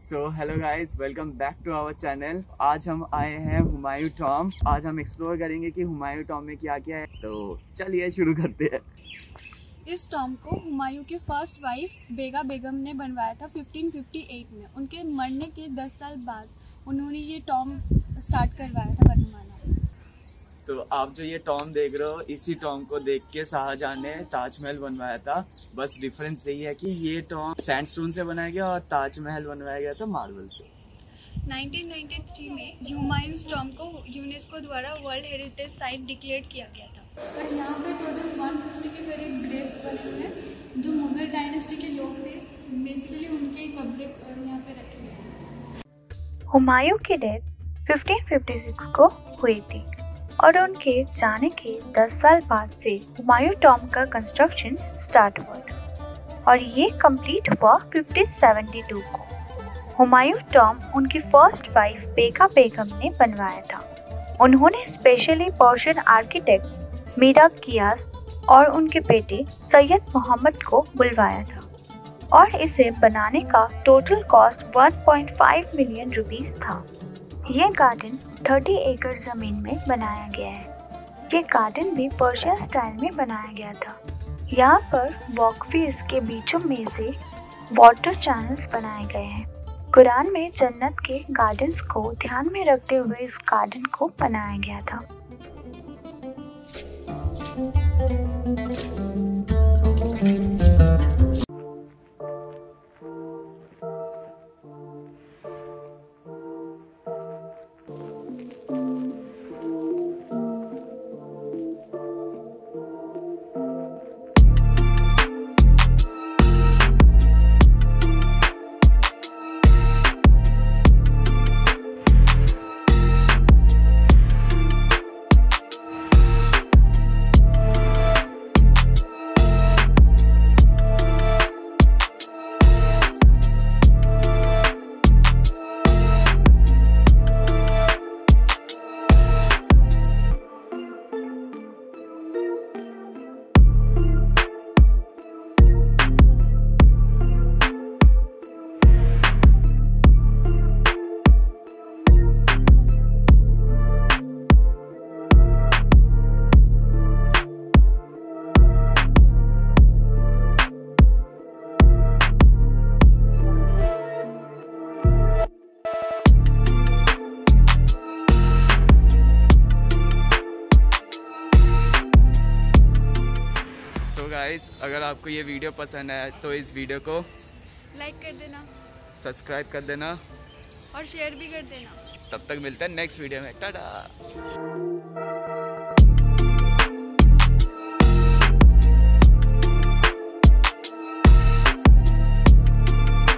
So hello guys, welcome back to our channel. आज हम आए हैं हुमायूं टॉम। आज हम एक्सप्लोर करेंगे कि हुमायूं टॉम में क्या क्या है। तो चलिए शुरू करते हैं। इस टॉम को हुमायूं की फर्स्ट वाइफ बेगा बेगम ने बनवाया था 1558 में। उनके मरने के 10 साल बाद उन्होंने ये टॉम स्टार्ट करवाया था बनवाना। तो आप जो ये टॉम देख रहे हो, इसी टॉम को देख के शाहजहां ने ताजमहल बनवाया था। बस डिफरेंस यही है कि ये टॉम सैंडस्टोन से बनाया गया और ताजमहल बनवाया गया था मार्बल से। 1993 में हुमायूं टॉम को यूनेस्को द्वारा वर्ल्ड हेरिटेज साइट डिक्लेयर किया गया था। और यहाँ पे टोटल 150 के करीब ग्रेव बने हुए हैं जो मुगल डायनेस्टी के लोग थे। बेसिकली उनके कब्रें यहाँ पे रखे हुए हैं। हुमायूं की डेथ 1556 को हुई थी और उनके जाने के 10 साल बाद से हुमायूं टॉम का कंस्ट्रक्शन स्टार्ट हुआ था और ये कंप्लीट हुआ 1572 को। हुमायूं टॉम उनकी फर्स्ट वाइफ बेगा बेगम ने बनवाया था। उन्होंने specially Persian architect Mira Ghiyas और उनके बेटे सैयद मोहम्मद को बुलवाया था और इसे बनाने का टोटल कॉस्ट 1.5 मिलियन रुपीस था। ये गार्डन 30 एकड़ ज़मीन में बनाया गया है। ये गार्डन भी पर्शियन स्टाइल में बनाया गया था। यहाँ पर वॉकवेज के बीचों में से वाटर चैनल्स बनाए गए हैं। कुरान में जन्नत के गार्डन्स को ध्यान में रखते हुए इस गार्डन को बनाया गया था। गाइज, अगर आपको ये वीडियो पसंद आया तो इस वीडियो को लाइक कर देना, सब्सक्राइब कर देना और शेयर भी कर देना। तब तक मिलते हैं नेक्स्ट वीडियो में। टाटा।